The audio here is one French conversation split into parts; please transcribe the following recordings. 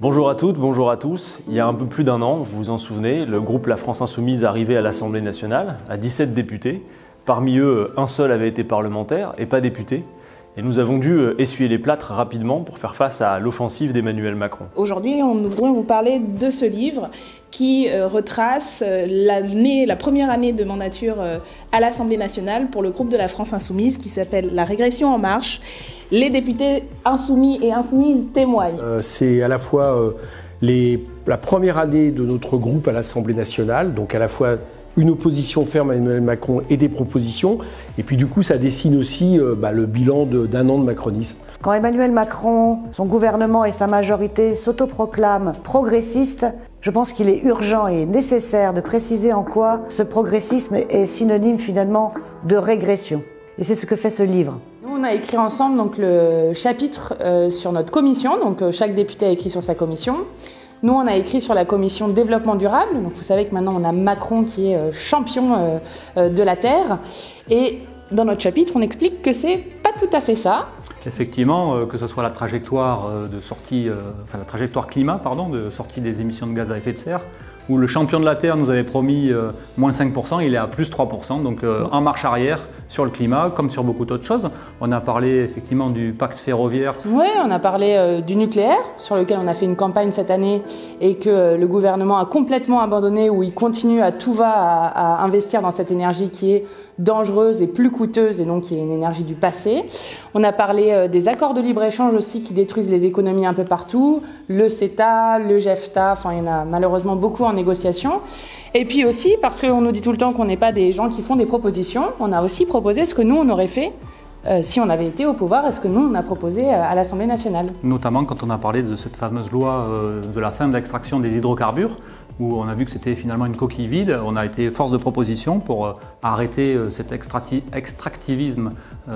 Bonjour à toutes, bonjour à tous. Il y a un peu plus d'un an, vous vous en souvenez, le groupe La France Insoumise arrivait à l'Assemblée nationale, à 17 députés. Parmi eux, un seul avait été parlementaire et pas député. Et nous avons dû essuyer les plâtres rapidement pour faire face à l'offensive d'Emmanuel Macron. Aujourd'hui, nous voudrions vous parler de ce livre qui retrace la première année de mandature à l'Assemblée nationale pour le groupe de La France Insoumise qui s'appelle « La régression en marche ». Les députés insoumis et insoumises témoignent. C'est à la fois la première année de notre groupe à l'Assemblée nationale, donc à la fois une opposition ferme à Emmanuel Macron et des propositions. Et puis du coup, ça dessine aussi le bilan d'un an de macronisme. Quand Emmanuel Macron, son gouvernement et sa majorité s'autoproclament progressistes, je pense qu'il est urgent et nécessaire de préciser en quoi ce progressisme est synonyme finalement de régression. Et c'est ce que fait ce livre. Nous, on a écrit ensemble donc, le chapitre sur notre commission. Donc, chaque député a écrit sur sa commission. Nous, on a écrit sur la commission développement durable. Donc, vous savez que maintenant, on a Macron qui est champion de la Terre. Et dans notre chapitre, on explique que c'est pas tout à fait ça. Effectivement, que ce soit la trajectoire de sortie, la trajectoire climat, de sortie des émissions de gaz à effet de serre, où le champion de la Terre nous avait promis moins 5%, il est à plus 3%, donc en marche arrière sur le climat, comme sur beaucoup d'autres choses. On a parlé effectivement du pacte ferroviaire. Oui, on a parlé du nucléaire, sur lequel on a fait une campagne cette année et que le gouvernement a complètement abandonné, où il continue à tout va à investir dans cette énergie qui est dangereuse et plus coûteuse et donc qui est une énergie du passé. On a parlé des accords de libre-échange aussi qui détruisent les économies un peu partout, le CETA, le JEFTA, il y en a malheureusement beaucoup en négociation. Et puis aussi, parce qu'on nous dit tout le temps qu'on n'est pas des gens qui font des propositions, on a aussi proposé ce que nous on aurait fait si on avait été au pouvoir et ce que nous on a proposé à l'Assemblée nationale. Notamment quand on a parlé de cette fameuse loi de la fin de l'extraction des hydrocarbures, où on a vu que c'était finalement une coquille vide. On a été force de proposition pour arrêter cet extractivisme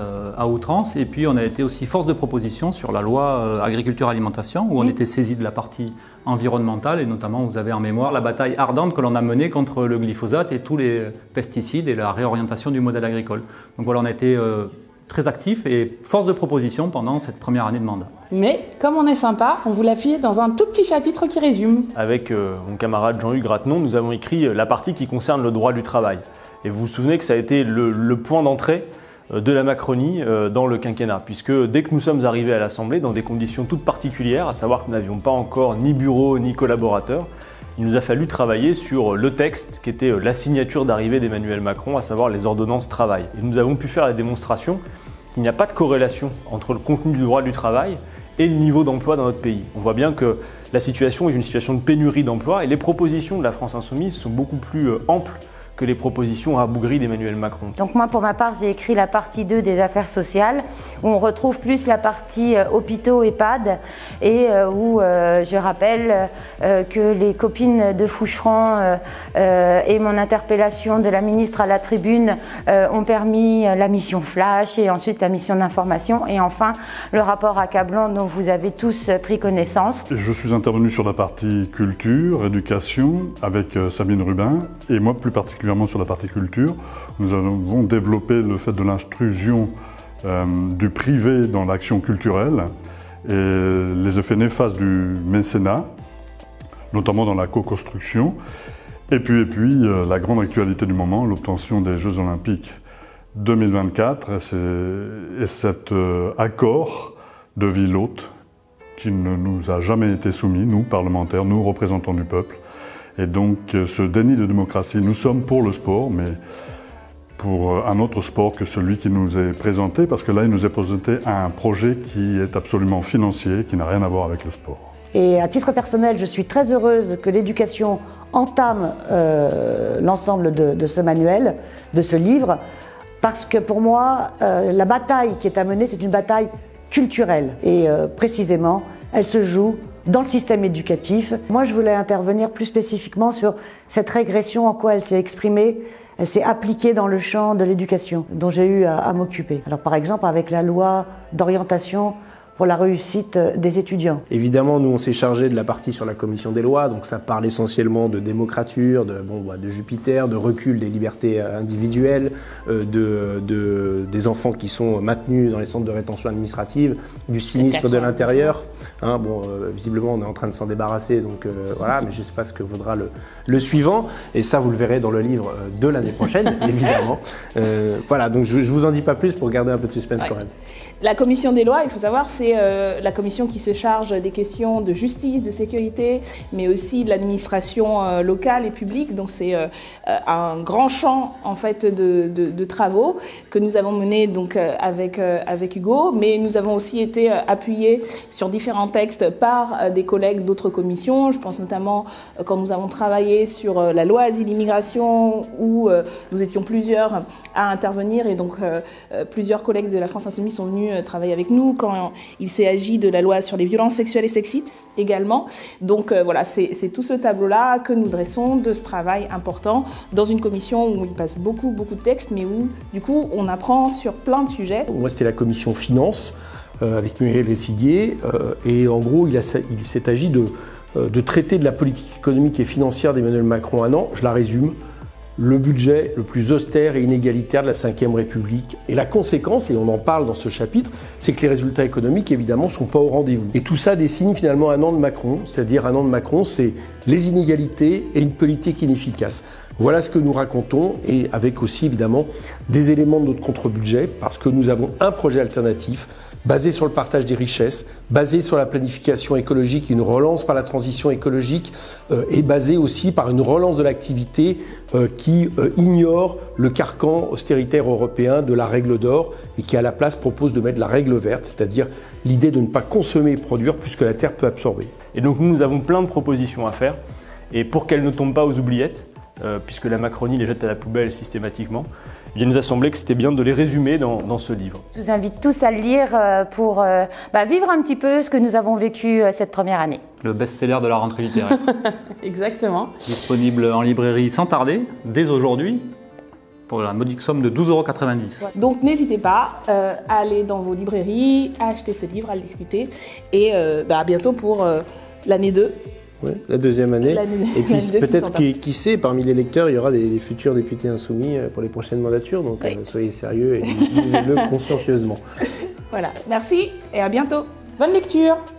à outrance. Et puis on a été aussi force de proposition sur la loi agriculture-alimentation, où on était saisi de la partie environnementale. Et notamment, vous avez en mémoire la bataille ardente que l'on a menée contre le glyphosate et tous les pesticides et la réorientation du modèle agricole. Donc voilà, on a été très actif et force de proposition pendant cette première année de mandat. Mais comme on est sympa, on vous l'a fait dans un tout petit chapitre qui résume. Avec mon camarade Jean-Hugues Ratenon, nous avons écrit la partie qui concerne le droit du travail. Et vous vous souvenez que ça a été le point d'entrée de la Macronie dans le quinquennat, puisque dès que nous sommes arrivés à l'Assemblée, dans des conditions toutes particulières, à savoir que nous n'avions pas encore ni bureau ni collaborateurs, il nous a fallu travailler sur le texte qui était la signature d'arrivée d'Emmanuel Macron, à savoir les ordonnances travail. Et nous avons pu faire la démonstration qu'il n'y a pas de corrélation entre le contenu du droit du travail et le niveau d'emploi dans notre pays. On voit bien que la situation est une situation de pénurie d'emploi et les propositions de la France Insoumise sont beaucoup plus amples que les propositions rabougries d'Emmanuel Macron. Donc moi, pour ma part, j'ai écrit la partie 2 des affaires sociales, où on retrouve plus la partie hôpitaux, EHPAD, et où je rappelle que les copines de Foucheron et mon interpellation de la ministre à la tribune ont permis la mission Flash, et ensuite la mission d'information, et enfin le rapport accablant dont vous avez tous pris connaissance. Je suis intervenu sur la partie culture, éducation, avec Sabine Rubin, et moi plus particulièrement sur la partie culture. Nous avons développé le fait de l'intrusion du privé dans l'action culturelle et les effets néfastes du mécénat, notamment dans la co-construction. Et puis la grande actualité du moment, l'obtention des Jeux Olympiques 2024 et cet accord de ville hôte qui ne nous a jamais été soumis, nous, parlementaires, nous, représentants du peuple. Et donc, ce déni de démocratie, nous sommes pour le sport, mais pour un autre sport que celui qui nous est présenté, parce que là, il nous est présenté un projet qui est absolument financier, qui n'a rien à voir avec le sport. Et à titre personnel, je suis très heureuse que l'éducation entame l'ensemble de ce manuel, de ce livre, parce que pour moi, la bataille qui est à mener, c'est une bataille culturelle. Et précisément, elle se joue dans le système éducatif. Moi, je voulais intervenir plus spécifiquement sur cette régression, en quoi elle s'est exprimée, elle s'est appliquée dans le champ de l'éducation, dont j'ai eu à m'occuper. Alors, par exemple, avec la loi d'orientation pour la réussite des étudiants. Évidemment, nous on s'est chargé de la partie sur la commission des lois, donc ça parle essentiellement de démocrature, de Jupiter, de recul des libertés individuelles, des enfants qui sont maintenus dans les centres de rétention administrative, du sinistre de l'intérieur. Hein, visiblement on est en train de s'en débarrasser, donc voilà, mais je ne sais pas ce que vaudra le suivant, et ça vous le verrez dans le livre de l'année prochaine, évidemment. Voilà, donc je ne vous en dis pas plus pour garder un peu de suspense quand même. La commission des lois, il faut savoir, c'est la commission qui se charge des questions de justice, de sécurité, mais aussi de l'administration locale et publique. Donc c'est un grand champ en fait de travaux que nous avons menés donc avec Hugo, mais nous avons aussi été appuyés sur différents textes par des collègues d'autres commissions. Je pense notamment quand nous avons travaillé sur la loi asile-immigration où nous étions plusieurs à intervenir et donc plusieurs collègues de la France Insoumise sont venus travailler avec nous quand il s'est agi de la loi sur les violences sexuelles et sexistes également. Donc voilà, c'est tout ce tableau-là que nous dressons de ce travail important dans une commission où il passe beaucoup de textes, mais où du coup on apprend sur plein de sujets. Moi c'était la commission finance avec Muriel Lessiguier et en gros il s'est agi de traiter de la politique économique et financière d'Emmanuel Macron un an. Je la résume. Le budget le plus austère et inégalitaire de la Ve République. Et la conséquence, et on en parle dans ce chapitre, c'est que les résultats économiques, évidemment, ne sont pas au rendez-vous. Et tout ça dessine finalement un an de Macron, c'est-à-dire un an de Macron, c'est les inégalités et une politique inefficace. Voilà ce que nous racontons, et avec aussi, évidemment, des éléments de notre contre-budget, parce que nous avons un projet alternatif, basé sur le partage des richesses, basé sur la planification écologique, une relance par la transition écologique et basé aussi par une relance de l'activité qui ignore le carcan austéritaire européen de la règle d'or et qui à la place propose de mettre la règle verte, c'est-à-dire l'idée de ne pas consommer et produire plus que la terre peut absorber. Et donc nous avons plein de propositions à faire et pour qu'elles ne tombent pas aux oubliettes, puisque la Macronie les jette à la poubelle systématiquement, il nous a semblé que c'était bien de les résumer dans ce livre. Je vous invite tous à le lire pour vivre un petit peu ce que nous avons vécu cette première année. Le best-seller de la rentrée littéraire. Exactement. Disponible en librairie sans tarder, dès aujourd'hui, pour la modique somme de 12,90 €. Donc n'hésitez pas à aller dans vos librairies, à acheter ce livre, à le discuter, et à bientôt pour l'année 2. Oui, la deuxième année. Et puis peut-être qui sait, parmi les lecteurs, il y aura des futurs députés insoumis pour les prochaines mandatures. Donc soyez sérieux et lisez-le consciencieusement. Voilà, merci et à bientôt. Bonne lecture.